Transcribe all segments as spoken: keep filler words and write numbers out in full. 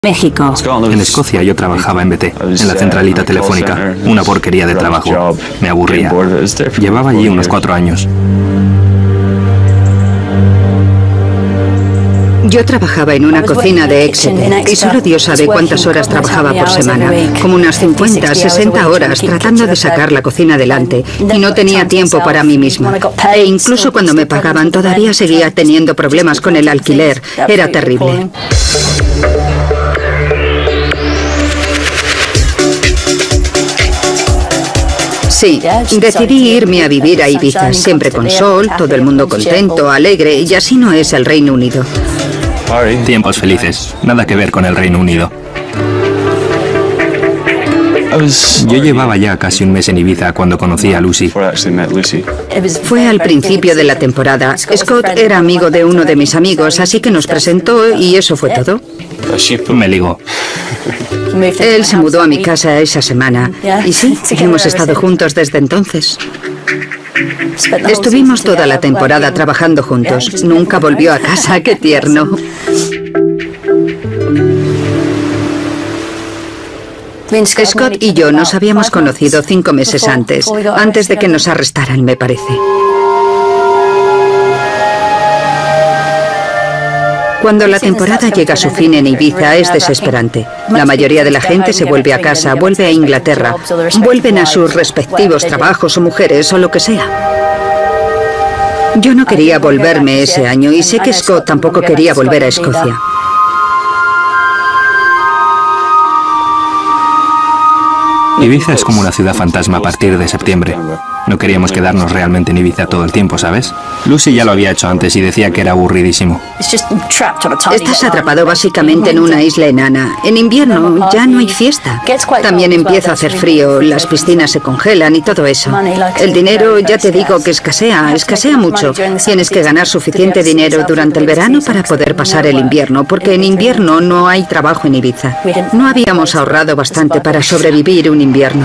México. En Escocia yo trabajaba en B T, en la centralita telefónica. Una porquería de trabajo. Me aburría. Llevaba allí unos cuatro años. Yo trabajaba en una cocina de Exeter y solo Dios sabe cuántas horas trabajaba por semana, como unas cincuenta, sesenta horas tratando de sacar la cocina adelante y no tenía tiempo para mí misma. E incluso cuando me pagaban todavía seguía teniendo problemas con el alquiler. Era terrible. Sí, decidí irme a vivir a Ibiza, siempre con sol, todo el mundo contento, alegre, y así no es el Reino Unido. Tiempos felices, nada que ver con el Reino Unido. Yo llevaba ya casi un mes en Ibiza cuando conocí a Lucy. Fue al principio de la temporada. Scott era amigo de uno de mis amigos, así que nos presentó y eso fue todo. Me ligó. Él se mudó a mi casa esa semana y sí, hemos estado juntos desde entonces. Estuvimos toda la temporada trabajando juntos. Nunca volvió a casa, qué tierno. Scott y yo nos habíamos conocido cinco meses antes, antes de que nos arrestaran, me parece. Cuando la temporada llega a su fin en Ibiza es desesperante. La mayoría de la gente se vuelve a casa, vuelve a Inglaterra, vuelven a sus respectivos trabajos o mujeres o lo que sea. Yo no quería volverme ese año y sé que Scott tampoco quería volver a Escocia. Ibiza es como una ciudad fantasma a partir de septiembre. No queríamos quedarnos realmente en Ibiza todo el tiempo, ¿sabes? Lucy ya lo había hecho antes y decía que era aburridísimo. Estás atrapado básicamente en una isla enana. En invierno ya no hay fiesta. También empieza a hacer frío, las piscinas se congelan y todo eso. El dinero, ya te digo que escasea, escasea mucho. Tienes que ganar suficiente dinero durante el verano para poder pasar el invierno, porque en invierno no hay trabajo en Ibiza. No habíamos ahorrado bastante para sobrevivir un invierno.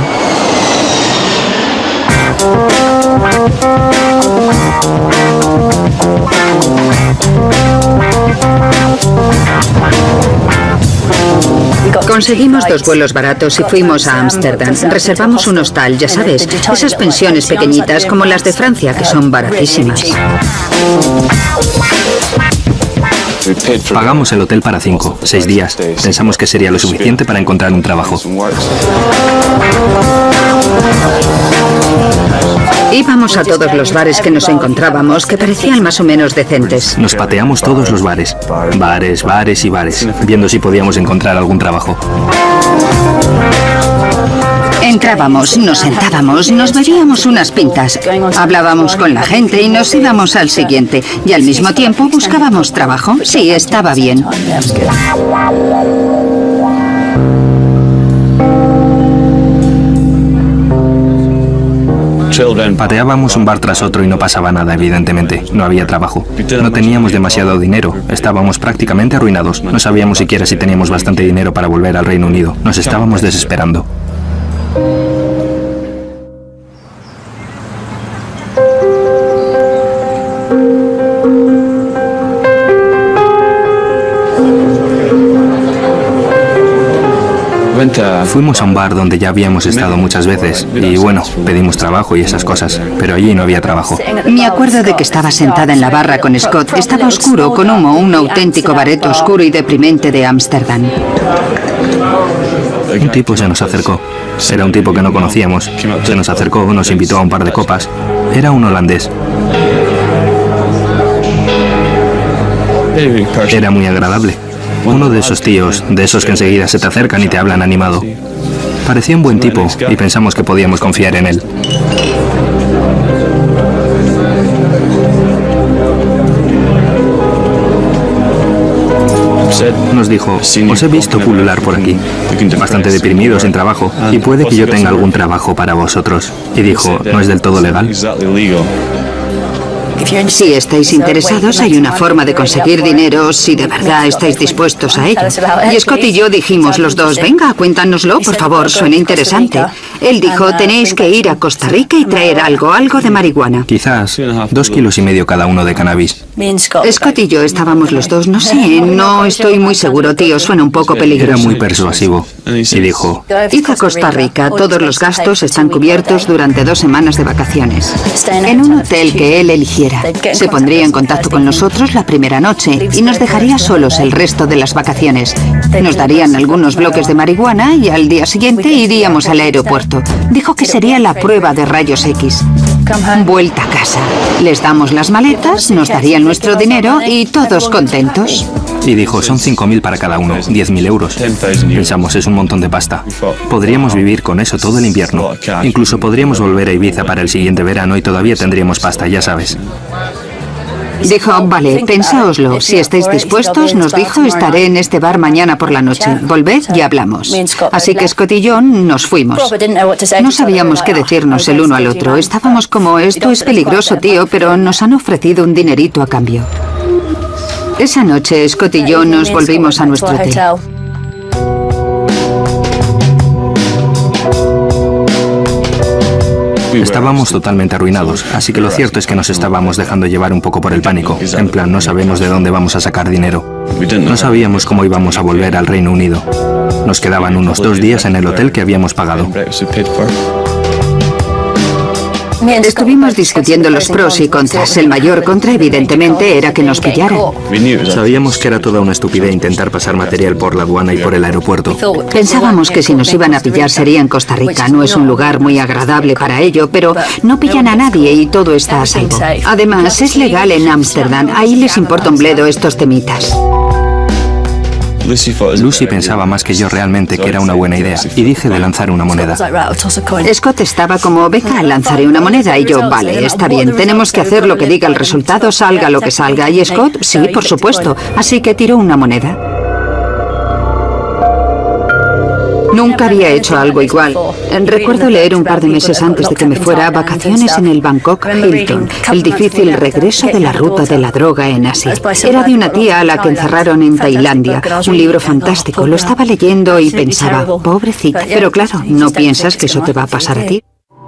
Conseguimos dos vuelos baratos y fuimos a Ámsterdam. Reservamos un hostal, ya sabes, esas pensiones pequeñitas como las de Francia, que son baratísimas. Pagamos el hotel para cinco, seis días. Pensamos que sería lo suficiente para encontrar un trabajo. Íbamos a todos los bares que nos encontrábamos, que parecían más o menos decentes. Nos pateamos todos los bares. Bares, bares y bares, viendo si podíamos encontrar algún trabajo. Entrábamos, nos sentábamos, nos bebíamos unas pintas, hablábamos con la gente y nos íbamos al siguiente. Y al mismo tiempo buscábamos trabajo. Sí, estaba bien. Pateábamos un bar tras otro y no pasaba nada, evidentemente. No había trabajo. No teníamos demasiado dinero. Estábamos prácticamente arruinados. No sabíamos siquiera si teníamos bastante dinero para volver al Reino Unido. Nos estábamos desesperando. Fuimos a un bar donde ya habíamos estado muchas veces y bueno, pedimos trabajo y esas cosas, pero allí no había trabajo. Me acuerdo de que estaba sentada en la barra con Scott. Estaba oscuro, con humo, un auténtico bareto oscuro y deprimente de Ámsterdam. Un tipo se nos acercó. Era un tipo que no conocíamos. Se nos acercó, nos invitó a un par de copas. Era un holandés. Era muy agradable. Uno de esos tíos, de esos que enseguida se te acercan y te hablan animado. Parecía un buen tipo y pensamos que podíamos confiar en él. Nos dijo, os he visto pulular por aquí, bastante deprimido, sin trabajo, y puede que yo tenga algún trabajo para vosotros. Y dijo, ¿no es del todo legal? Si estáis interesados, hay una forma de conseguir dinero si de verdad estáis dispuestos a ello. Y Scott y yo dijimos los dos, venga, cuéntanoslo, por favor, suena interesante. Él dijo, tenéis que ir a Costa Rica y traer algo, algo de marihuana. Quizás dos kilos y medio cada uno de cannabis. Scott y yo estábamos los dos, no sé, no estoy muy seguro, tío, suena un poco peligroso. Era muy persuasivo y dijo, id a Costa Rica, todos los gastos están cubiertos durante dos semanas de vacaciones. En un hotel que él eligiera. Se pondría en contacto con nosotros la primera noche y nos dejaría solos el resto de las vacaciones. Nos darían algunos bloques de marihuana y al día siguiente iríamos al aeropuerto. Dijo que sería la prueba de rayos X. Vuelta a casa. Les damos las maletas, nos darían nuestro dinero y todos contentos. Y dijo, son cinco mil para cada uno, diez mil euros. Pensamos, es un montón de pasta. Podríamos vivir con eso todo el invierno. Incluso podríamos volver a Ibiza para el siguiente verano y todavía tendríamos pasta, ya sabes. Dijo, vale, pensáoslo. Si estáis dispuestos, nos dijo, estaré en este bar mañana por la noche. Volved y hablamos. Así que Scott y yo nos fuimos. No sabíamos qué decirnos el uno al otro. Estábamos como, esto es peligroso, tío, pero nos han ofrecido un dinerito a cambio. Esa noche, Scott y yo nos volvimos a nuestro hotel. Estábamos totalmente arruinados, así que lo cierto es que nos estábamos dejando llevar un poco por el pánico. En plan, no sabemos de dónde vamos a sacar dinero. No sabíamos cómo íbamos a volver al Reino Unido. Nos quedaban unos dos días en el hotel que habíamos pagado. Estuvimos discutiendo los pros y contras. El mayor contra, evidentemente, era que nos pillaran. Sabíamos que era toda una estupidez intentar pasar material por la aduana y por el aeropuerto. Pensábamos que si nos iban a pillar sería en Costa Rica. No es un lugar muy agradable para ello, pero no pillan a nadie y todo está a salvo. Además, es legal en Ámsterdam. Ahí les importa un bledo estos temitas. Lucy pensaba más que yo realmente que era una buena idea y dije de lanzar una moneda. Scott estaba como, venga, lanzaré una moneda y yo, vale, está bien, tenemos que hacer lo que diga el resultado, salga lo que salga. Y Scott, sí, por supuesto, así que tiró una moneda. Nunca había hecho algo igual. Recuerdo leer un par de meses antes de que me fuera a vacaciones en el Bangkok Hilton, el difícil regreso de la ruta de la droga en Asia. Era de una tía a la que encerraron en Tailandia. Un libro fantástico. Lo estaba leyendo y pensaba, pobrecita. Pero claro, no piensas que eso te va a pasar a ti.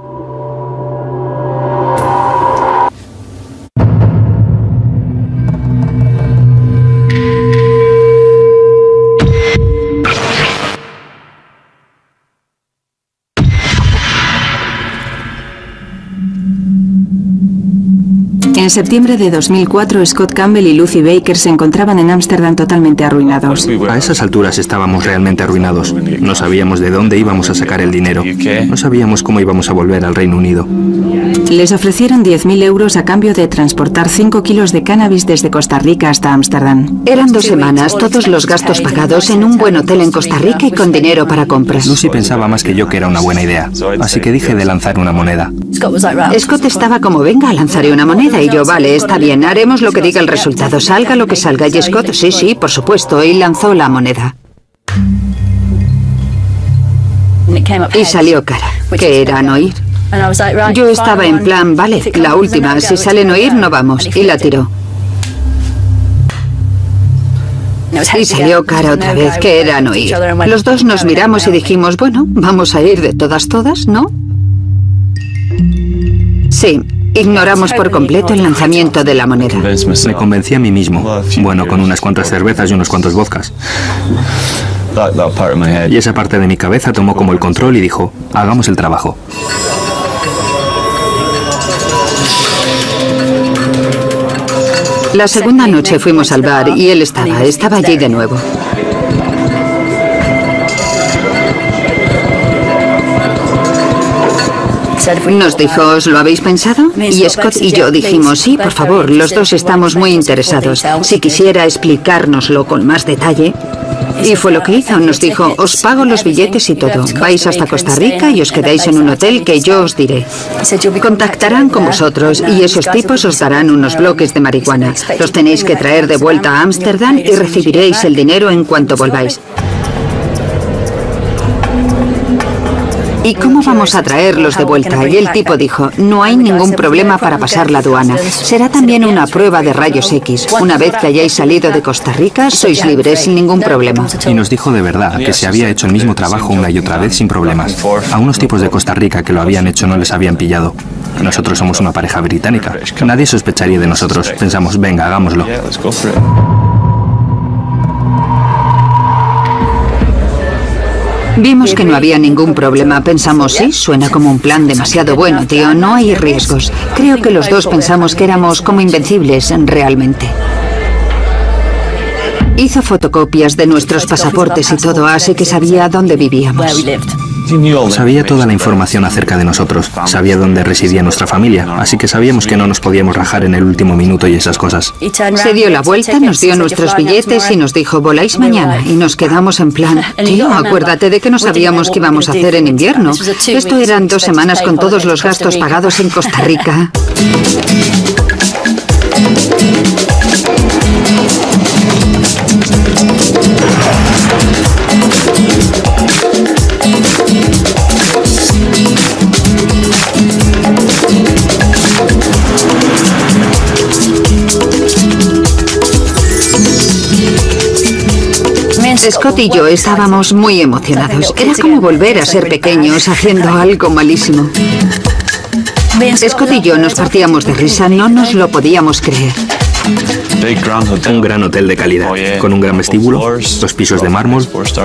En septiembre de dos mil cuatro, Scott Campbell y Lucy Baker se encontraban en Ámsterdam totalmente arruinados. A esas alturas estábamos realmente arruinados. No sabíamos de dónde íbamos a sacar el dinero. No sabíamos cómo íbamos a volver al Reino Unido. Les ofrecieron diez mil euros a cambio de transportar cinco kilos de cannabis desde Costa Rica hasta Ámsterdam. Eran dos semanas, todos los gastos pagados en un buen hotel en Costa Rica y con dinero para compras. Lucy pensaba más que yo que era una buena idea, así que dije de lanzar una moneda. Scott estaba como, venga, lanzaré una moneda y yo, vale, está bien, haremos lo que diga el resultado, salga lo que salga. Y Scott, sí, sí, por supuesto, y lanzó la moneda. Y salió cara, que era no ir. Yo estaba en plan, vale, la última, si sale no ir, no vamos. Y la tiró. Y salió cara otra vez, que era no ir. Los dos nos miramos y dijimos, bueno, vamos a ir de todas, todas, ¿no? Sí. Ignoramos por completo el lanzamiento de la moneda. Me convencí a mí mismo. Bueno, con unas cuantas cervezas y unos cuantos vodkas. Y esa parte de mi cabeza tomó como el control y dijo, hagamos el trabajo. La segunda noche fuimos al bar y él estaba, estaba allí de nuevo. Nos dijo, ¿os lo habéis pensado? Y Scott y yo dijimos, sí, por favor, los dos estamos muy interesados. Si quisiera explicárnoslo con más detalle. Y fue lo que hizo, nos dijo, os pago los billetes y todo. Vais hasta Costa Rica y os quedáis en un hotel que yo os diré. Contactarán con vosotros y esos tipos os darán unos bloques de marihuana. Los tenéis que traer de vuelta a Ámsterdam y recibiréis el dinero en cuanto volváis. ¿y cómo vamos a traerlos de vuelta? Y el tipo dijo, no hay ningún problema para pasar la aduana. Será también una prueba de rayos X. Una vez que hayáis salido de Costa Rica, sois libres sin ningún problema. Y nos dijo de verdad que se había hecho el mismo trabajo una y otra vez sin problemas. A unos tipos de Costa Rica que lo habían hecho no les habían pillado. Nosotros somos una pareja británica. Nadie sospecharía de nosotros. Pensamos, venga, hagámoslo. Vimos que no había ningún problema. Pensamos, sí, suena como un plan demasiado bueno, tío. No hay riesgos. Creo que los dos pensamos que éramos como invencibles, realmente. Hizo fotocopias de nuestros pasaportes y todo, así que sabía dónde vivíamos. Sabía toda la información acerca de nosotros. Sabía dónde residía nuestra familia. Así que sabíamos que no nos podíamos rajar en el último minuto y esas cosas. Se dio la vuelta, nos dio nuestros billetes y nos dijo, voláis mañana. Y nos quedamos en plan, tío, acuérdate de que no sabíamos qué íbamos a hacer en invierno. Esto eran dos semanas con todos los gastos pagados en Costa Rica. Scott y yo estábamos muy emocionados. Era como volver a ser pequeños haciendo algo malísimo. Scott y yo nos partíamos de risa, no nos lo podíamos creer. Un gran hotel de calidad, con un gran vestíbulo, dos pisos de mármol.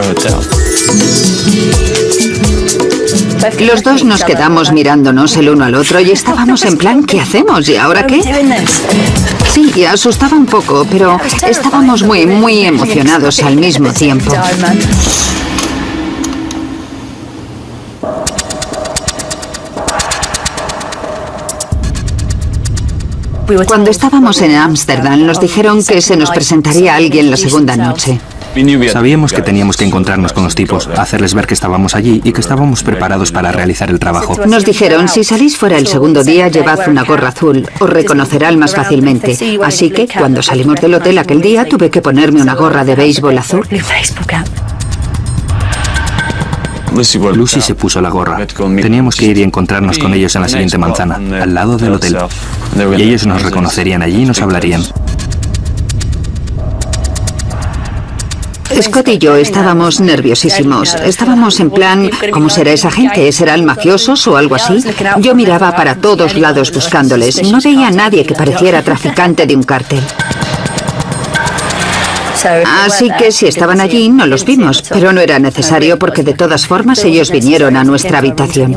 Los dos nos quedamos mirándonos el uno al otro y estábamos en plan, ¿qué hacemos? ¿Y ahora qué? Sí, asustaba un poco, pero estábamos muy, muy emocionados al mismo tiempo. Cuando estábamos en Ámsterdam, nos dijeron que se nos presentaría alguien la segunda noche. Sabíamos que teníamos que encontrarnos con los tipos, hacerles ver que estábamos allí y que estábamos preparados para realizar el trabajo. Nos dijeron, si salís fuera el segundo día, llevad una gorra azul, os reconocerán más fácilmente. Así que, cuando salimos del hotel aquel día, tuve que ponerme una gorra de béisbol azul. Lucy se puso la gorra. Teníamos que ir y encontrarnos con ellos en la siguiente manzana, al lado del hotel. Y ellos nos reconocerían allí y nos hablarían. Scott y yo estábamos nerviosísimos. Estábamos en plan, ¿cómo será esa gente? ¿Serán mafiosos o algo así? Yo miraba para todos lados buscándoles. No veía a nadie que pareciera traficante de un cártel. Así que si estaban allí, no los vimos. Pero no era necesario porque de todas formas ellos vinieron a nuestra habitación.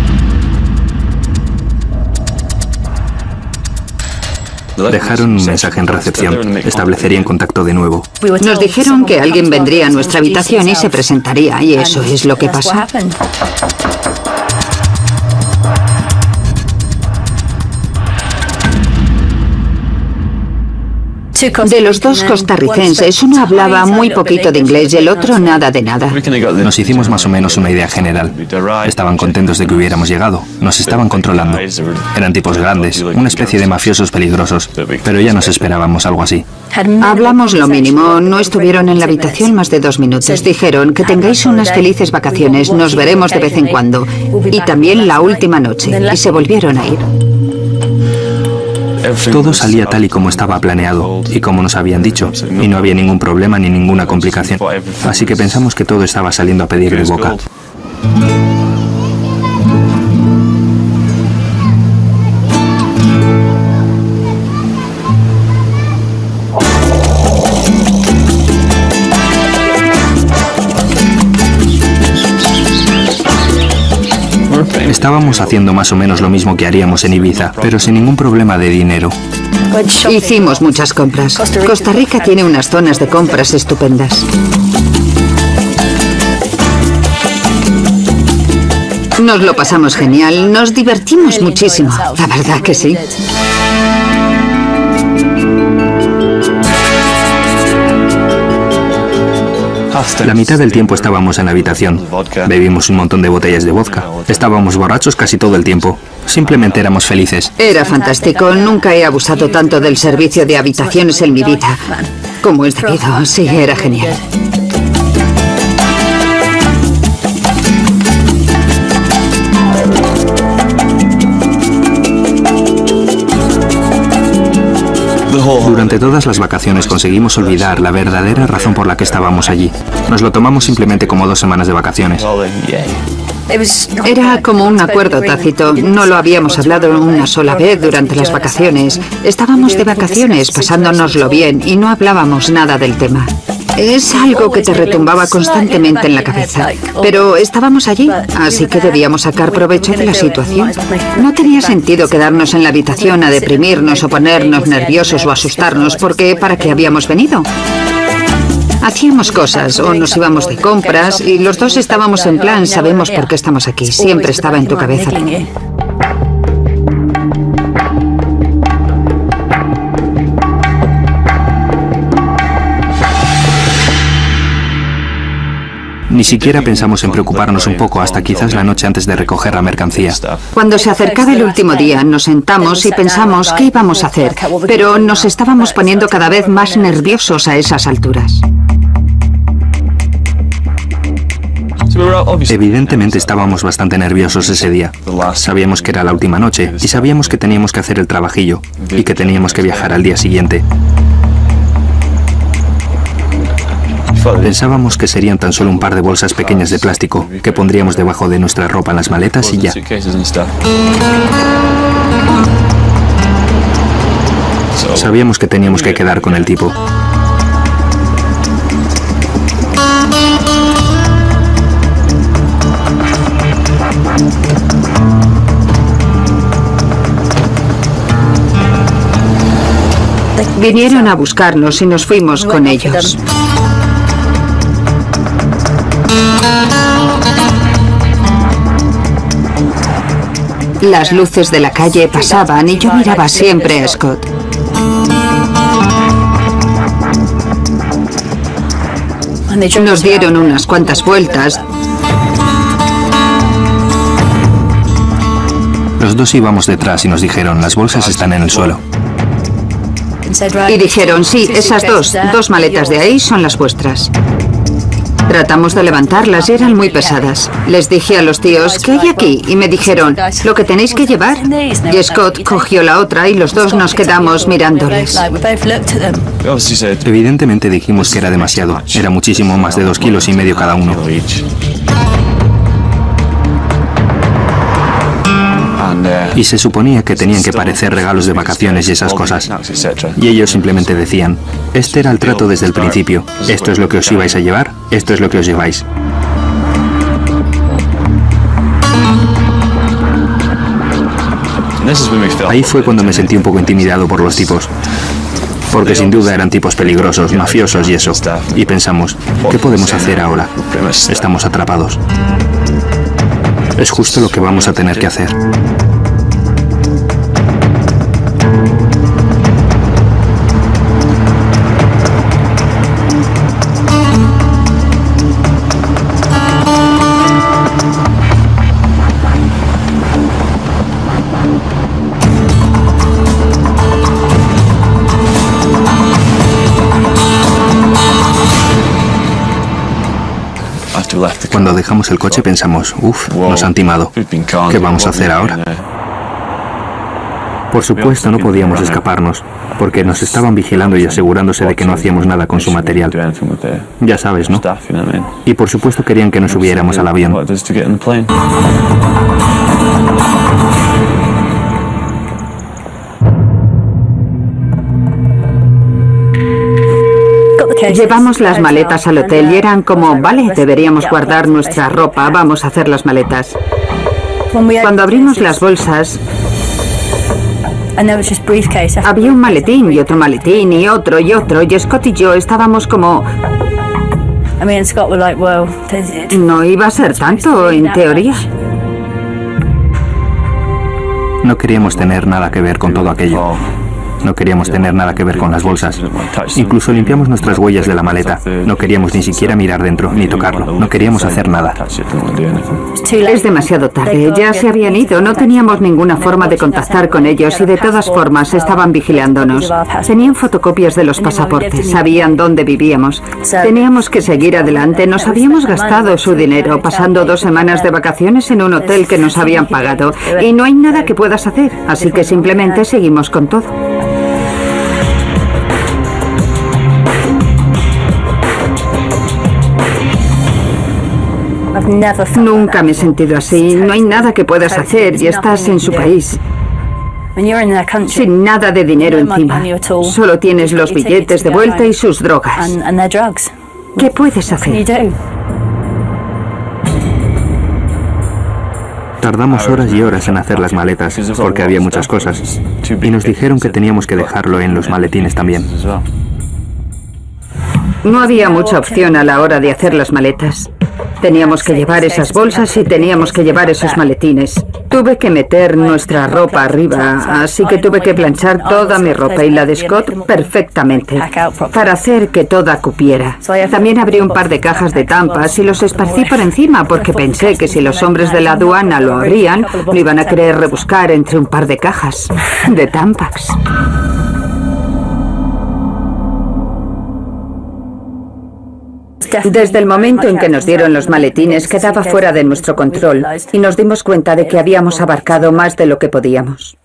Dejaron un mensaje en recepción. Establecerían contacto de nuevo. Nos dijeron que alguien vendría a nuestra habitación y se presentaría, y eso es lo que pasó. De los dos costarricenses, uno hablaba muy poquito de inglés y el otro nada de nada. Nos hicimos más o menos una idea general. Estaban contentos de que hubiéramos llegado. Nos estaban controlando. Eran tipos grandes, una especie de mafiosos peligrosos. Pero ya nos esperábamos algo así. Hablamos lo mínimo. No estuvieron en la habitación más de dos minutos. Dijeron que tengáis unas felices vacaciones. Nos veremos de vez en cuando. Y también la última noche. Y se volvieron a ir. Todo salía tal y como estaba planeado y como nos habían dicho, y no había ningún problema ni ninguna complicación. Así que pensamos que todo estaba saliendo a pedir de boca. Estábamos haciendo más o menos lo mismo que haríamos en Ibiza, pero sin ningún problema de dinero. Hicimos muchas compras. Costa Rica tiene unas zonas de compras estupendas. Nos lo pasamos genial, nos divertimos muchísimo, la verdad que sí. La mitad del tiempo estábamos en la habitación. Bebimos un montón de botellas de vodka. Estábamos borrachos casi todo el tiempo. Simplemente éramos felices. Era fantástico. Nunca he abusado tanto del servicio de habitaciones en mi vida. Como es debido. Sí, era genial. Durante todas las vacaciones conseguimos olvidar la verdadera razón por la que estábamos allí. Nos lo tomamos simplemente como dos semanas de vacaciones. Era como un acuerdo tácito. No lo habíamos hablado una sola vez durante las vacaciones. Estábamos de vacaciones, pasándonoslo bien, y no hablábamos nada del tema. Es algo que te retumbaba constantemente en la cabeza. Pero estábamos allí, así que debíamos sacar provecho de la situación. No tenía sentido quedarnos en la habitación a deprimirnos o ponernos nerviosos o asustarnos, porque ¿para qué habíamos venido? Hacíamos cosas o nos íbamos de compras y los dos estábamos en plan, sabemos por qué estamos aquí. Siempre estaba en tu cabeza. Ni siquiera pensamos en preocuparnos un poco hasta quizás la noche antes de recoger la mercancía. Cuando se acercaba el último día, nos sentamos y pensamos qué íbamos a hacer, pero nos estábamos poniendo cada vez más nerviosos a esas alturas. Evidentemente estábamos bastante nerviosos ese día. Sabíamos que era la última noche y sabíamos que teníamos que hacer el trabajillo y que teníamos que viajar al día siguiente. Pensábamos que serían tan solo un par de bolsas pequeñas de plástico que pondríamos debajo de nuestra ropa en las maletas y ya. Sabíamos que teníamos que quedar con el tipo. Vinieron a buscarnos y nos fuimos con ellos. Las luces de la calle pasaban y yo miraba siempre a Scott. Nos dieron unas cuantas vueltas. Los dos íbamos detrás y nos dijeron, las bolsas están en el suelo. Y dijeron, sí, esas dos, dos maletas de ahí son las vuestras. Tratamos de levantarlas y eran muy pesadas. Les dije a los tíos, ¿qué hay aquí? Y me dijeron, lo que tenéis que llevar. Y Scott cogió la otra y los dos nos quedamos mirándoles. Evidentemente dijimos que era demasiado. Era muchísimo más de dos kilos y medio cada uno. Y se suponía que tenían que parecer regalos de vacaciones y esas cosas. Y ellos simplemente decían, este era el trato desde el principio. Esto es lo que os ibais a llevar, esto es lo que os lleváis. Ahí fue cuando me sentí un poco intimidado por los tipos. Porque sin duda eran tipos peligrosos, mafiosos y eso. Y pensamos, ¿qué podemos hacer ahora? Estamos atrapados. Es justo lo que vamos a tener que hacer. Cuando dejamos el coche pensamos, uff, nos han timado. ¿Qué vamos a hacer ahora? Por supuesto no podíamos escaparnos, porque nos estaban vigilando y asegurándose de que no hacíamos nada con su material. Ya sabes, ¿no? Y por supuesto querían que nos subiéramos al avión. Llevamos las maletas al hotel y eran como, vale, deberíamos guardar nuestra ropa, vamos a hacer las maletas. Cuando abrimos las bolsas, había un maletín y otro maletín y otro y otro, y Scott y yo estábamos como... No iba a ser tanto, en teoría. No queríamos tener nada que ver con todo aquello. No queríamos tener nada que ver con las bolsas. Incluso limpiamos nuestras huellas de la maleta. No queríamos ni siquiera mirar dentro, ni tocarlo. No queríamos hacer nada. Es demasiado tarde. Ya se habían ido. No teníamos ninguna forma de contactar con ellos y de todas formas estaban vigilándonos. Tenían fotocopias de los pasaportes. Sabían dónde vivíamos. Teníamos que seguir adelante. Nos habíamos gastado su dinero pasando dos semanas de vacaciones en un hotel que nos habían pagado. Y no hay nada que puedas hacer. Así que simplemente seguimos con todo. Nunca me he sentido así. No hay nada que puedas hacer y estás en su país. Sin nada de dinero encima. Solo tienes los billetes de vuelta y sus drogas. ¿Qué puedes hacer? Tardamos horas y horas en hacer las maletas, porque había muchas cosas. Y nos dijeron que teníamos que dejarlo en los maletines también. No había mucha opción a la hora de hacer las maletas. Teníamos que llevar esas bolsas y teníamos que llevar esos maletines. Tuve que meter nuestra ropa arriba, así que tuve que planchar toda mi ropa y la de Scott perfectamente, para hacer que toda cupiera. También abrí un par de cajas de Tampax y los esparcí por encima, porque pensé que si los hombres de la aduana lo abrían, lo iban a querer rebuscar entre un par de cajas de Tampax. Desde el momento en que nos dieron los maletines quedaba fuera de nuestro control y nos dimos cuenta de que habíamos abarcado más de lo que podíamos.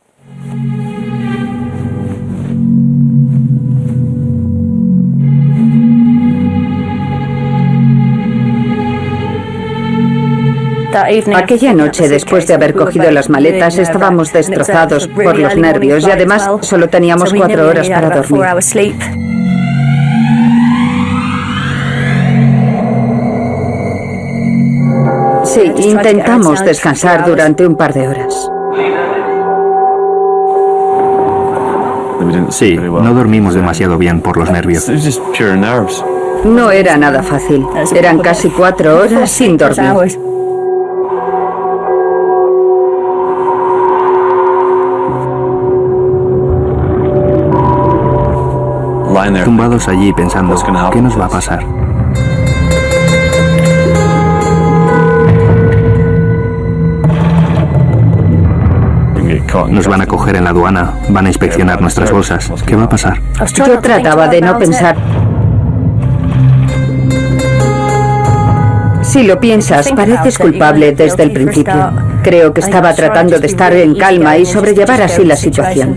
Aquella noche, después de haber cogido las maletas, estábamos destrozados por los nervios y además solo teníamos cuatro horas para dormir. Sí, intentamos descansar durante un par de horas. Sí, no dormimos demasiado bien por los nervios. No era nada fácil. Eran casi cuatro horas sin dormir. Tumbados allí pensando, ¿qué nos va a pasar? Nos van a coger en la aduana, van a inspeccionar nuestras bolsas. ¿Qué va a pasar? Yo trataba de no pensar. Si lo piensas, pareces culpable desde el principio. Creo que estaba tratando de estar en calma y sobrellevar así la situación.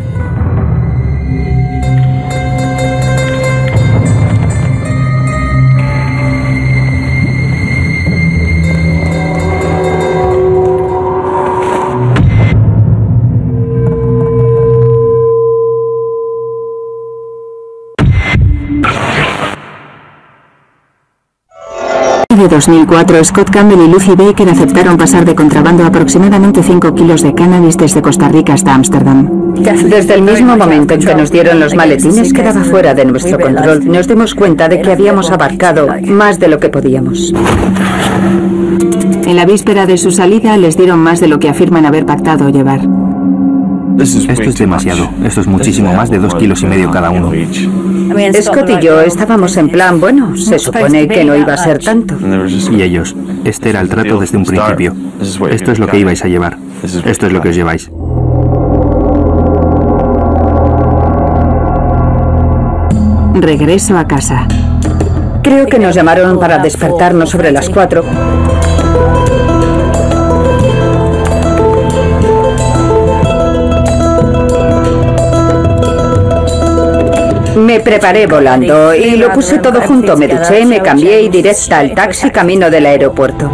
De dos mil cuatro, Scott Campbell y Lucy Baker aceptaron pasar de contrabando aproximadamente cinco kilos de cannabis desde Costa Rica hasta Ámsterdam. Desde el mismo momento en que nos dieron los maletines quedaba fuera de nuestro control. Nos dimos cuenta de que habíamos abarcado más de lo que podíamos. En la víspera de su salida les dieron más de lo que afirman haber pactado llevar. Esto es demasiado. Esto es muchísimo más de dos kilos y medio cada uno. Scott y yo estábamos en plan, bueno, se supone que no iba a ser tanto. Y ellos, este era el trato desde un principio. Esto es lo que ibais a llevar. Esto es lo que os lleváis. Regreso a casa. Creo que nos llamaron para despertarnos sobre las cuatro. Me preparé volando y lo puse todo junto. Me duché, me cambié y directa al taxi camino del aeropuerto.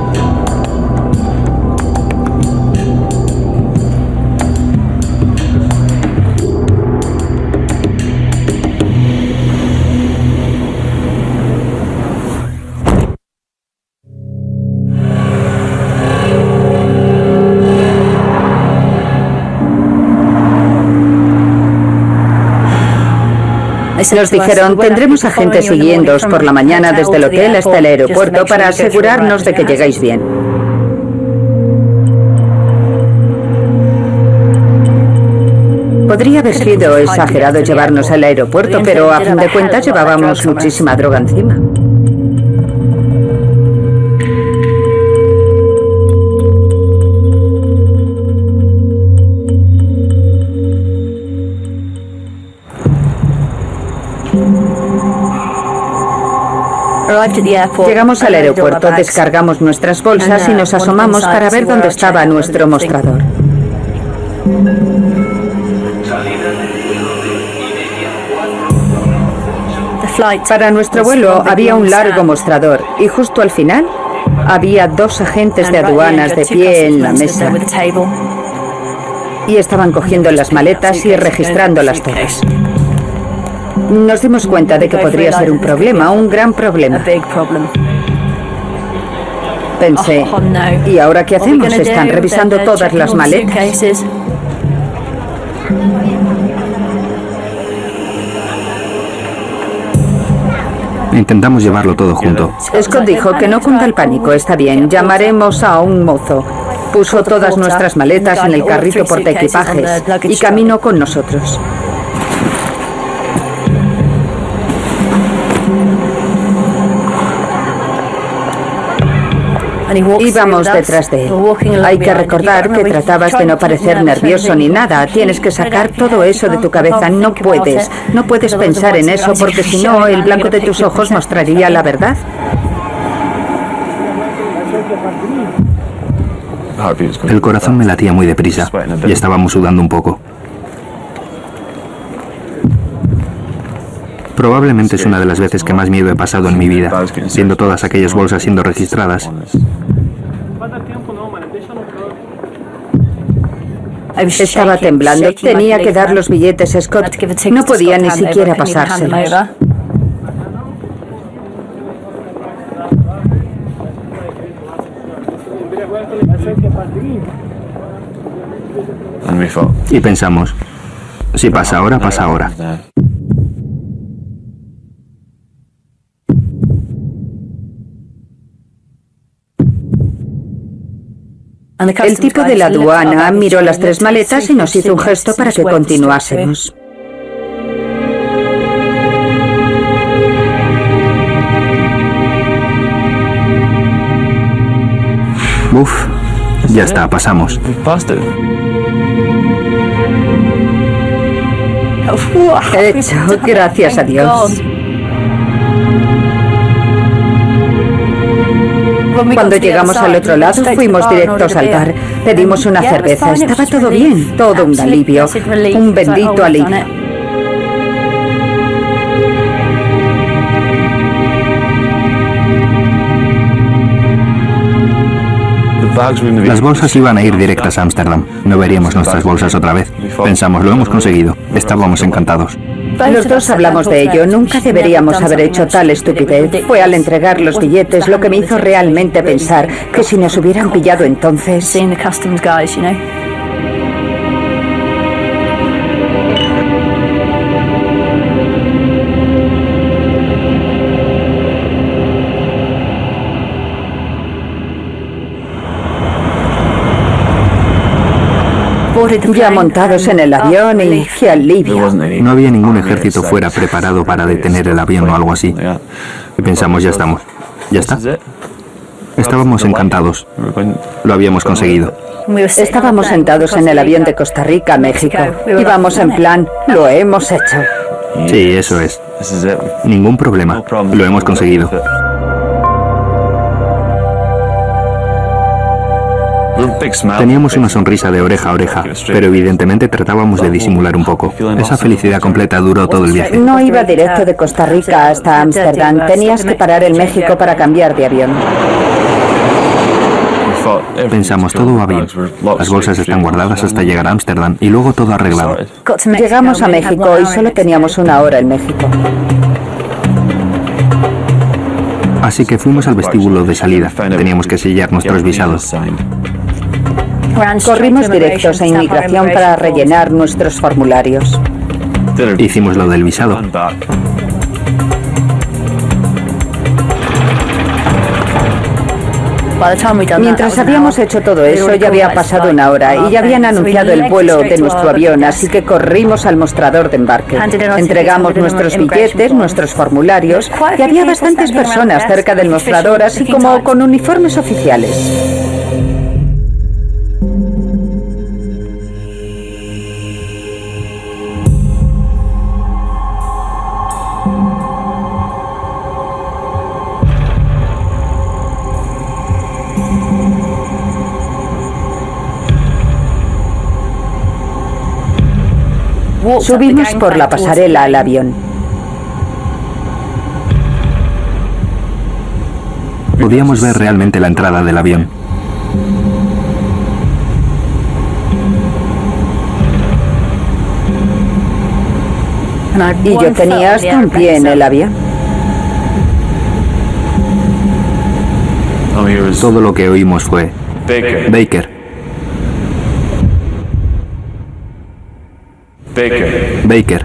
Nos dijeron, tendremos a gente siguiéndoos por la mañana desde el hotel hasta el aeropuerto para asegurarnos de que llegáis bien. Podría haber sido exagerado llevarnos al aeropuerto, pero a fin de cuentas llevábamos muchísima droga encima. Llegamos al aeropuerto, descargamos nuestras bolsas y nos asomamos para ver dónde estaba nuestro mostrador. Para nuestro vuelo había un largo mostrador y justo al final Había dos agentes de aduanas de pie en la mesa y estaban cogiendo las maletas y registrando las torres. Nos dimos cuenta de que podría ser un problema, un gran problema. Pensé, ¿y ahora qué hacemos? Están revisando todas las maletas. Intentamos llevarlo todo junto. Scott dijo que no cunda el pánico, está bien, llamaremos a un mozo. Puso todas nuestras maletas en el carrito portaequipajes y caminó con nosotros. Íbamos detrás de él. Hay que recordar que tratabas de no parecer nervioso ni nada. Tienes que sacar todo eso de tu cabeza. No puedes. No puedes pensar en eso porque si no, el blanco de tus ojos mostraría la verdad. El corazón me latía muy deprisa y estábamos sudando un poco. Probablemente es una de las veces que más miedo he pasado en mi vida, viendo todas aquellas bolsas siendo registradas. Estaba temblando. Tenía que dar los billetes a Scott. No podía ni siquiera pasárselos. Y pensamos, si pasa ahora, pasa ahora. El tipo de la aduana miró las tres maletas y nos hizo un gesto para que continuásemos. Uf, ya está, pasamos. Hecho, gracias a Dios. Cuando llegamos al otro lado, fuimos directos al bar. Pedimos una cerveza. Estaba todo bien, todo un alivio. Un bendito alivio. Las bolsas iban a ir directas a Ámsterdam. No veríamos nuestras bolsas otra vez. Pensamos, lo hemos conseguido. Estábamos encantados. Los dos hablamos de ello. Nunca deberíamos haber hecho tal estupidez. Fue al entregar los billetes lo que me hizo realmente pensar que si nos hubieran pillado entonces... Ya montados en el avión y qué alivio. No había ningún ejército fuera preparado para detener el avión o algo así. Y pensamos, ya estamos. ¿Ya está? Estábamos encantados. Lo habíamos conseguido. Estábamos sentados en el avión de Costa Rica a México. Íbamos en plan, lo hemos hecho. Sí, eso es. Ningún problema. Lo hemos conseguido. Teníamos una sonrisa de oreja a oreja, pero evidentemente tratábamos de disimular un poco. Esa felicidad completa duró todo el viaje. No iba directo de Costa Rica hasta Ámsterdam. Tenías que parar en México para cambiar de avión. Pensamos, todo va bien. Las bolsas están guardadas hasta llegar a Ámsterdam y luego todo arreglado. Llegamos a México y solo teníamos una hora en México. Así que fuimos al vestíbulo de salida. Teníamos que sellar nuestros visados. Corrimos directos a inmigración para rellenar nuestros formularios. Hicimos lo del visado. Mientras habíamos hecho todo eso, ya había pasado una hora y ya habían anunciado el vuelo de nuestro avión, así que corrimos al mostrador de embarque. Entregamos nuestros billetes, nuestros formularios, y había bastantes personas cerca del mostrador, así como con uniformes oficiales. Subimos por la pasarela al avión. Podíamos ver realmente la entrada del avión. Y yo tenía hasta un pie en el avión. Todo lo que oímos fue Baker. Baker, Baker. Baker.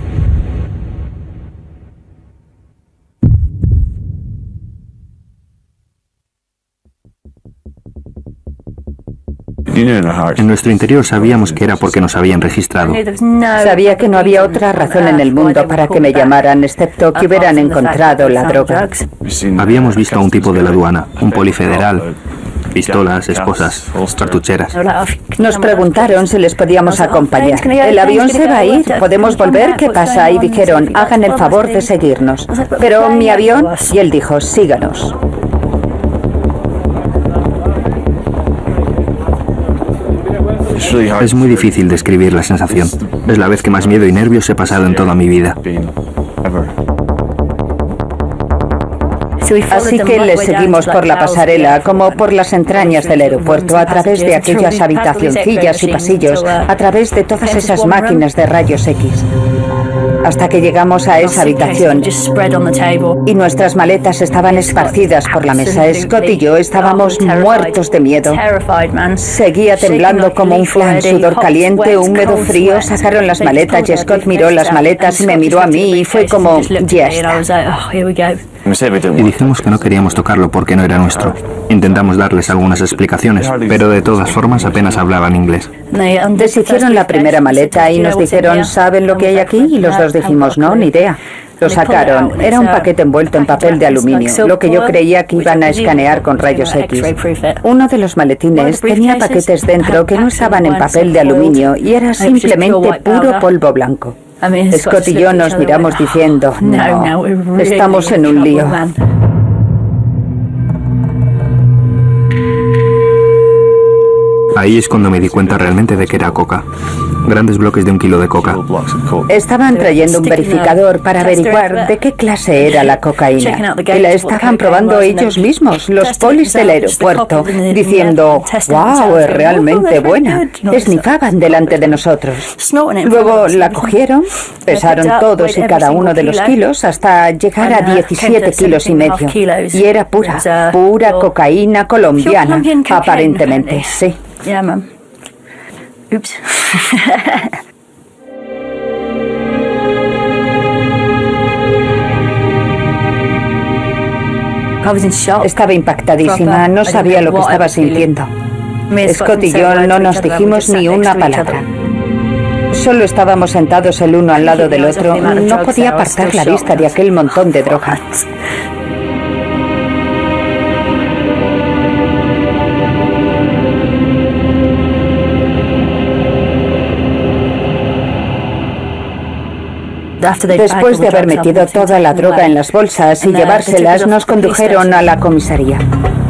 En nuestro interior sabíamos que era porque nos habían registrado. Sabía que no había otra razón en el mundo para que me llamaran, excepto que hubieran encontrado la droga. Habíamos visto a un tipo de la aduana, un polifederal, pistolas, esposas, cartucheras. Nos preguntaron si les podíamos acompañar. El avión se va a ir, ¿podemos volver? ¿Qué pasa? Y dijeron, hagan el favor de seguirnos. Pero mi avión, y él dijo, síganos. Es muy difícil describir la sensación. Es la vez que más miedo y nervios he pasado en toda mi vida. Así que les seguimos por la pasarela, como por las entrañas del aeropuerto, a través de aquellas habitacioncillas y pasillos, a través de todas esas máquinas de rayos X, hasta que llegamos a esa habitación y nuestras maletas estaban esparcidas por la mesa. Scott y yo estábamos muertos de miedo. Seguía temblando como un flan, sudor caliente, húmedo, frío. Sacaron las maletas y Scott miró las maletas y me miró a mí y fue como, ya está. Y dijimos que no queríamos tocarlo porque no era nuestro. Intentamos darles algunas explicaciones, pero de todas formas apenas hablaban inglés. Deshicieron la primera maleta y nos dijeron, ¿saben lo que hay aquí? Y los dos dijimos, no, ni idea. Lo sacaron. Era un paquete envuelto en papel de aluminio, lo que yo creía que iban a escanear con rayos X. Uno de los maletines tenía paquetes dentro que no estaban en papel de aluminio y era simplemente puro polvo blanco. Scott y yo nos miramos diciendo, no, estamos en un lío. Ahí es cuando me di cuenta realmente de que era coca. Grandes bloques de un kilo de coca. Estaban trayendo un verificador para averiguar de qué clase era la cocaína. Y la estaban probando ellos mismos, los polis del aeropuerto, diciendo, wow, es realmente buena. Esnifaban delante de nosotros. Luego la cogieron, pesaron todos y cada uno de los kilos hasta llegar a diecisiete kilos y medio. Y era pura, pura cocaína colombiana, aparentemente, sí. Yeah, ma'am. Oops. Estaba impactadísima, no sabía lo que estaba sintiendo. Scott y yo no nos dijimos ni una palabra. Solo estábamos sentados el uno al lado del otro. No podía apartar la vista de aquel montón de droga. Después de haber metido toda la droga en las bolsas y llevárselas, nos condujeron a la comisaría.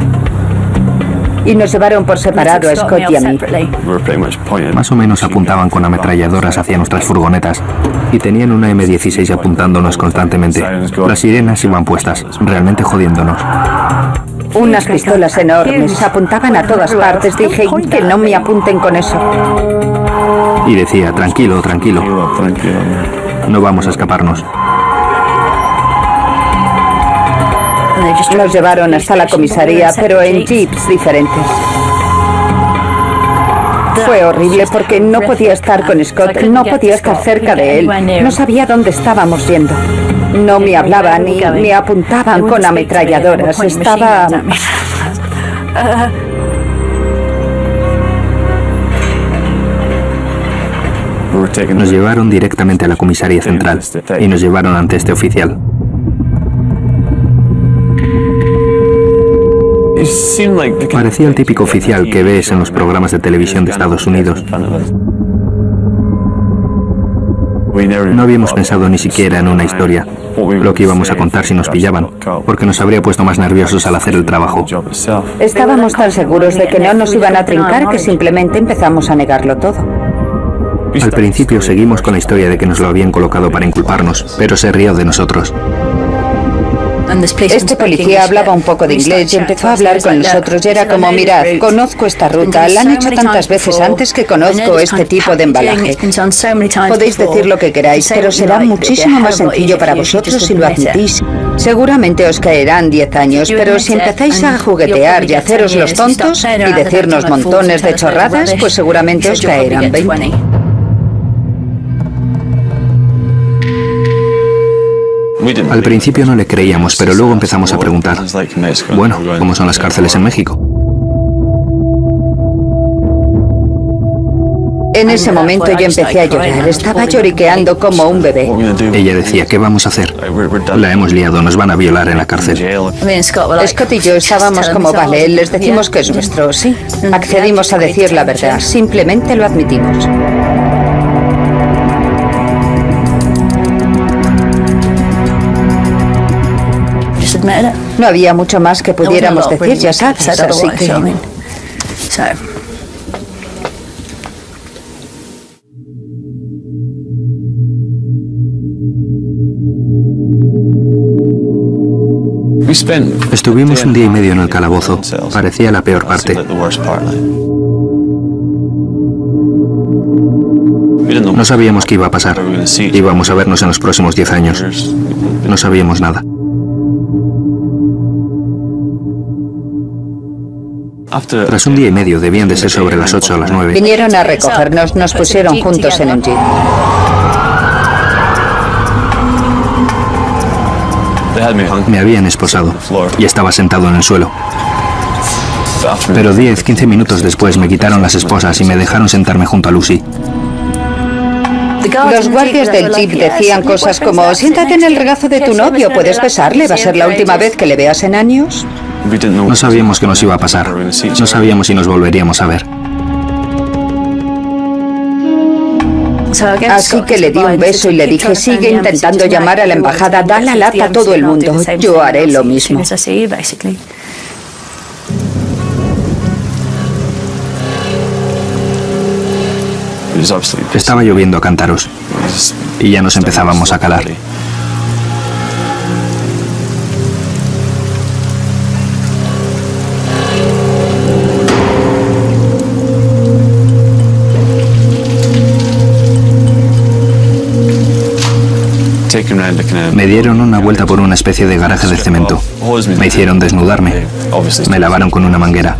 Y nos llevaron por separado a Scott y a mí. Más o menos apuntaban con ametralladoras hacia nuestras furgonetas y tenían una eme dieciséis apuntándonos constantemente. Las sirenas iban puestas, realmente jodiéndonos. Unas pistolas enormes apuntaban a todas partes. Dije, que no me apunten con eso. Y decía, tranquilo, tranquilo. No vamos a escaparnos. Nos llevaron hasta la comisaría, pero en jeeps diferentes. Fue horrible porque no podía estar con Scott, no podía estar cerca de él. No sabía dónde estábamos yendo. No me hablaban ni me apuntaban con ametralladoras. Estaba... Nos llevaron directamente a la comisaría central y nos llevaron ante este oficial. Parecía el típico oficial que ves en los programas de televisión de Estados Unidos. No habíamos pensado ni siquiera en una historia, lo que íbamos a contar si nos pillaban, porque nos habría puesto más nerviosos al hacer el trabajo. Estábamos tan seguros de que no nos iban a trincar que simplemente empezamos a negarlo todo. Al principio seguimos con la historia de que nos lo habían colocado para inculparnos, pero se rió de nosotros. Este policía hablaba un poco de inglés y empezó a hablar con nosotros y era como, mirad, conozco esta ruta, la han hecho tantas veces antes que conozco este tipo de embalaje. Podéis decir lo que queráis, pero será muchísimo más sencillo para vosotros si lo admitís. Seguramente os caerán diez años, pero si empezáis a juguetear y a haceros los tontos y decirnos montones de chorradas, pues seguramente os caerán veinte. Al principio no le creíamos, pero luego empezamos a preguntar, bueno, ¿cómo son las cárceles en México? En ese momento yo empecé a llorar, estaba lloriqueando como un bebé. Ella decía, ¿qué vamos a hacer? La hemos liado, nos van a violar en la cárcel. Scott y yo estábamos como, vale, les decimos que es nuestro, sí. Accedimos a decir la verdad, simplemente lo admitimos. No había mucho más que pudiéramos decir, ya sabes, así que... Estuvimos un día y medio en el calabozo. Parecía la peor parte. No sabíamos qué iba a pasar. Íbamos a vernos en los próximos diez años. No sabíamos nada. Tras un día y medio, debían de ser sobre las ocho o las nueve. Vinieron a recogernos, nos pusieron juntos en un jeep. Me habían esposado y estaba sentado en el suelo. Pero diez, quince minutos después me quitaron las esposas y me dejaron sentarme junto a Lucy. Los guardias del jeep decían cosas como, siéntate en el regazo de tu novio, puedes besarle, va a ser la última vez que le veas en años. No sabíamos qué nos iba a pasar. No sabíamos si nos volveríamos a ver. Así que le di un beso y le dije, sigue intentando llamar a la embajada, da la lata a todo el mundo. Yo haré lo mismo. Estaba lloviendo a cántaros y ya nos empezábamos a calar. Me dieron una vuelta por una especie de garaje de cemento. Me hicieron desnudarme. Me lavaron con una manguera.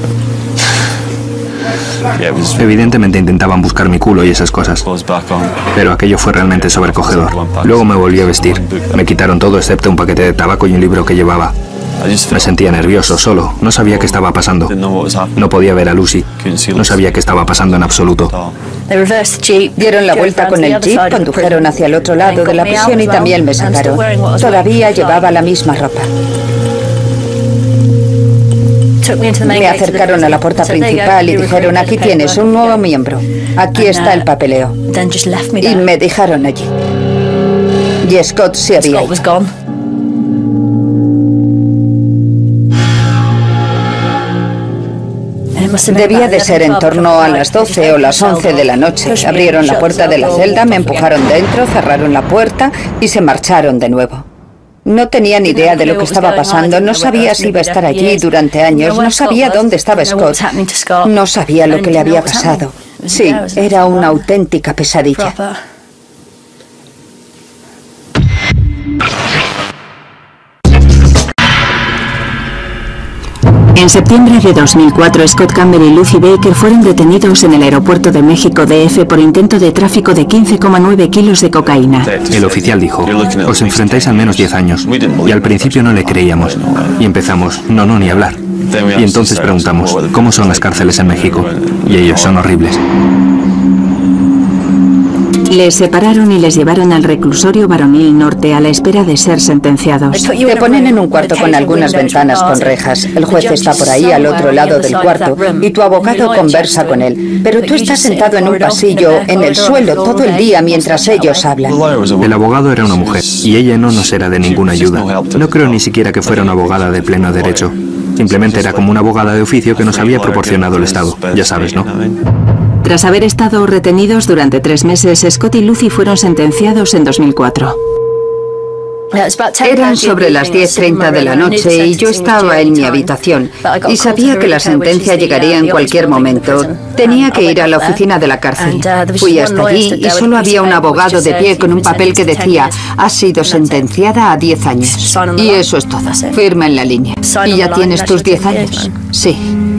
Evidentemente intentaban buscar mi culo y esas cosas. Pero aquello fue realmente sobrecogedor. Luego me volví a vestir. Me quitaron todo excepto un paquete de tabaco y un libro que llevaba. Me sentía nervioso, solo. No sabía qué estaba pasando. No podía ver a Lucy. No sabía qué estaba pasando en absoluto. Dieron la vuelta con el jeep, condujeron hacia el otro lado de la prisión y también me sacaron. Todavía llevaba la misma ropa. Me acercaron a la puerta principal y dijeron, aquí tienes un nuevo miembro. Aquí está el papeleo. Y me dejaron allí. Y Scott se había ido. Debía de ser en torno a las doce o las once de la noche. Abrieron la puerta de la celda, me empujaron dentro, cerraron la puerta y se marcharon de nuevo. No tenía ni idea de lo que estaba pasando, no sabía si iba a estar allí durante años, no sabía dónde estaba Scott, no sabía lo que le había pasado. Sí, era una auténtica pesadilla. En septiembre de dos mil cuatro, Scott Campbell y Lucy Baker fueron detenidos en el aeropuerto de México D F por intento de tráfico de quince coma nueve kilos de cocaína. El oficial dijo, os enfrentáis al menos diez años. Y al principio no le creíamos. Y empezamos, no, no, ni hablar. Y entonces preguntamos, ¿cómo son las cárceles en México? Y ellos son horribles. Les separaron y les llevaron al reclusorio varonil norte a la espera de ser sentenciados. Te ponen en un cuarto con algunas ventanas con rejas. El juez está por ahí al otro lado del cuarto y tu abogado conversa con él. Pero tú estás sentado en un pasillo, en el suelo, todo el día mientras ellos hablan. El abogado era una mujer y ella no nos era de ninguna ayuda. No creo ni siquiera que fuera una abogada de pleno derecho. Simplemente era como una abogada de oficio que nos había proporcionado el Estado. Ya sabes, ¿no? Tras haber estado retenidos durante tres meses, Scott y Lucy fueron sentenciados en dos mil cuatro. Eran sobre las diez treinta de la noche y yo estaba en mi habitación y sabía que la sentencia llegaría en cualquier momento. Tenía que ir a la oficina de la cárcel. Fui hasta allí y solo había un abogado de pie con un papel que decía: has sido sentenciada a diez años. Y eso es todo. Firma en la línea. ¿Y ya tienes tus diez años? Sí.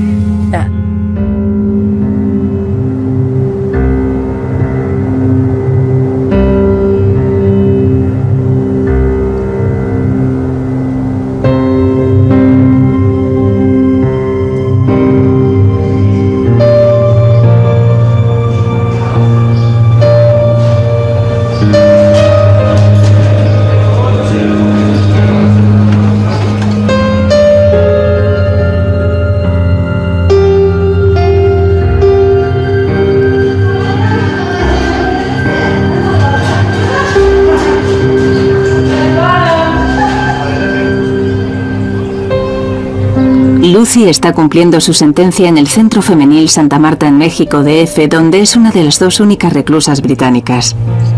Lucy está cumpliendo su sentencia en el Centro Femenil Santa Marta en México D F, donde es una de las dos únicas reclusas británicas.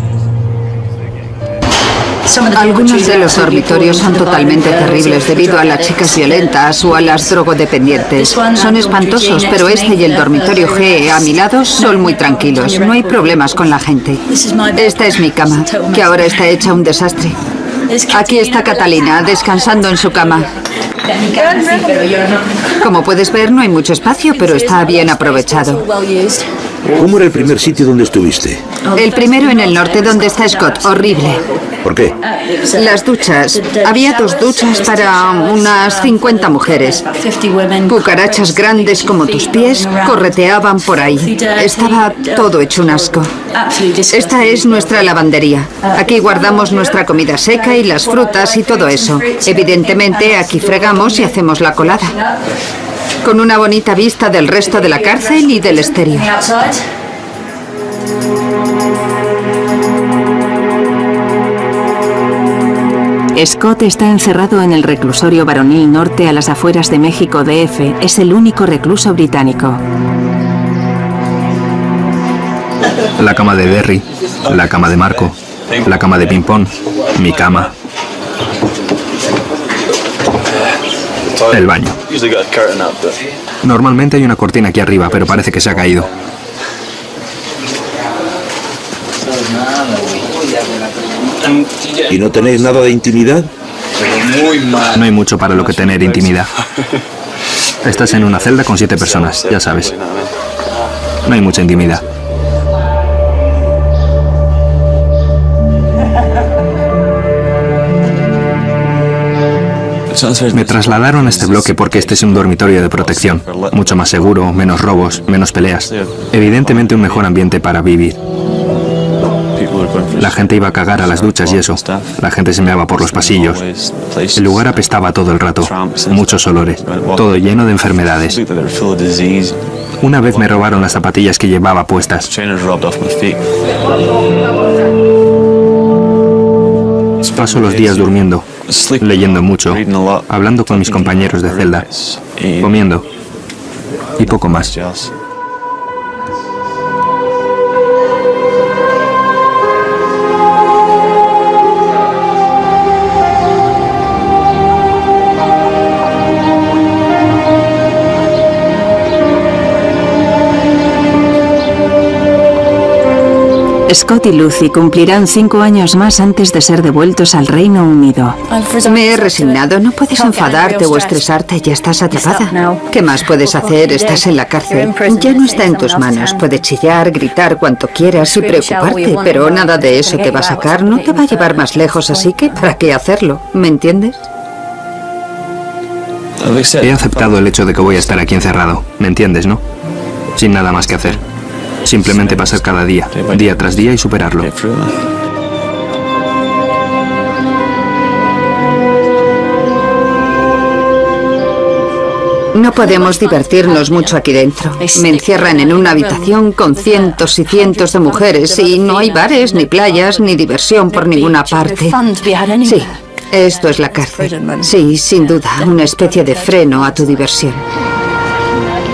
Algunos de los dormitorios son totalmente terribles debido a las chicas violentas o a las drogodependientes. Son espantosos, pero este y el dormitorio G a mi lado son muy tranquilos. No hay problemas con la gente. Esta es mi cama, que ahora está hecha un desastre. Aquí está Catalina, descansando en su cama. Como puedes ver, no hay mucho espacio, pero está bien aprovechado. ¿Cómo era el primer sitio donde estuviste? El primero en el norte, donde está Scott. Horrible. ¿Por qué? Las duchas. Había dos duchas para unas cincuenta mujeres. Cucarachas grandes como tus pies correteaban por ahí. Estaba todo hecho un asco. Esta es nuestra lavandería. Aquí guardamos nuestra comida seca y las frutas y todo eso. Evidentemente, aquí fregamos y hacemos la colada. Con una bonita vista del resto de la cárcel y del exterior. Scott está encerrado en el reclusorio varonil norte a las afueras de México D F. Es el único recluso británico. La cama de Derry, la cama de Marco, la cama de ping-pong, mi cama. El baño. Normalmente hay una cortina aquí arriba, pero parece que se ha caído. ¿Y no tenéis nada de intimidad? No hay mucho para lo que tener intimidad. Estás en una celda con siete personas, ya sabes. No hay mucha intimidad. Me trasladaron a este bloque porque este es un dormitorio de protección. Mucho más seguro, menos robos, menos peleas. Evidentemente un mejor ambiente para vivir. La gente iba a cagar a las duchas y eso. La gente se meaba por los pasillos. El lugar apestaba todo el rato. Muchos olores. Todo lleno de enfermedades. Una vez me robaron las zapatillas que llevaba puestas. Paso los días durmiendo, leyendo mucho, hablando con mis compañeros de celda, comiendo y poco más. Scott y Lucy cumplirán cinco años más antes de ser devueltos al Reino Unido. Me he resignado. No puedes enfadarte o estresarte. Ya estás atrapada. ¿Qué más puedes hacer? Estás en la cárcel. Ya no está en tus manos. Puedes chillar, gritar cuanto quieras y preocuparte, pero nada de eso te va a sacar. No te va a llevar más lejos, así que ¿para qué hacerlo? ¿Me entiendes? He aceptado el hecho de que voy a estar aquí encerrado. ¿Me entiendes, no? Sin nada más que hacer. Simplemente pasar cada día, día tras día y superarlo. No podemos divertirnos mucho aquí dentro. Me encierran en una habitación con cientos y cientos de mujeres y no hay bares, ni playas, ni diversión por ninguna parte. Sí, esto es la cárcel. Sí, sin duda, una especie de freno a tu diversión.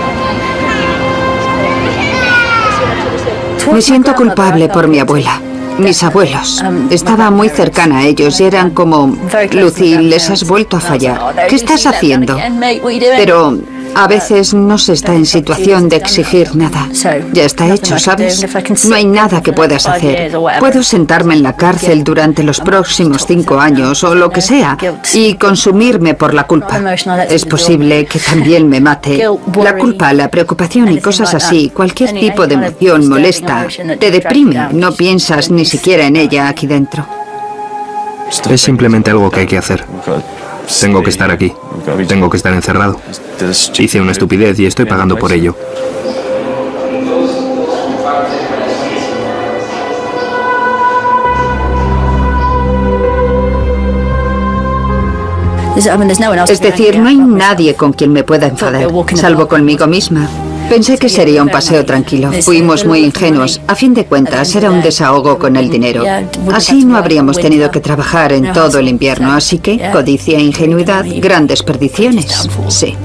Me siento culpable por mi abuela. Mis abuelos. Estaba muy cercana a ellos y eran como, Lucy, les has vuelto a fallar. ¿Qué estás haciendo? Pero a veces no se está en situación de exigir nada. Ya está hecho, ¿sabes? No hay nada que puedas hacer. Puedo sentarme en la cárcel durante los próximos cinco años o lo que sea y consumirme por la culpa. Es posible que también me mate. La culpa, la preocupación y cosas así, cualquier tipo de emoción molesta, te deprime. No piensas ni siquiera en ella aquí dentro. Es simplemente algo que hay que hacer. Tengo que estar aquí. Tengo que estar encerrado. Hice una estupidez y estoy pagando por ello. Es decir, no hay nadie con quien me pueda enfadar, salvo conmigo misma. Pensé que sería un paseo tranquilo. Fuimos muy ingenuos. A fin de cuentas, era un desahogo con el dinero. Así no habríamos tenido que trabajar en todo el invierno. Así que, codicia e ingenuidad, grandes perdiciones. Sí.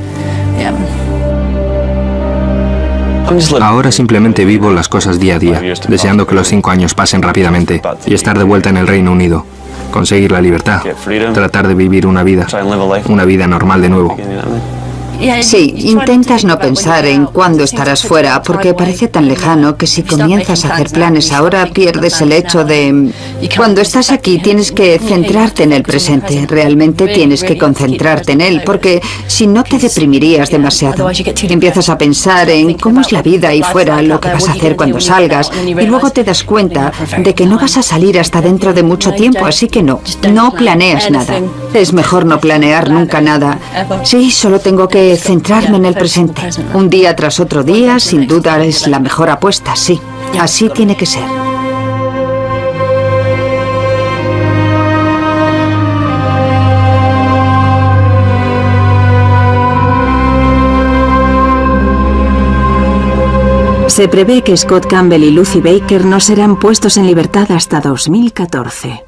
Ahora simplemente vivo las cosas día a día, deseando que los cinco años pasen rápidamente y estar de vuelta en el Reino Unido. Conseguir la libertad. Tratar de vivir una vida. Una vida normal de nuevo. Sí, intentas no pensar en cuándo estarás fuera, porque parece tan lejano que si comienzas a hacer planes ahora pierdes el hecho de... Cuando estás aquí tienes que centrarte en el presente, realmente tienes que concentrarte en él, porque si no te deprimirías demasiado. Empiezas a pensar en cómo es la vida ahí fuera, lo que vas a hacer cuando salgas, y luego te das cuenta de que no vas a salir hasta dentro de mucho tiempo, así que no, no planeas nada. Es mejor no planear nunca nada. Sí, solo tengo que centrarme en el presente. Un día tras otro día, sin duda, es la mejor apuesta, sí. Así tiene que ser. Se prevé que Scott Campbell y Lucy Baker no serán puestos en libertad hasta dos mil catorce.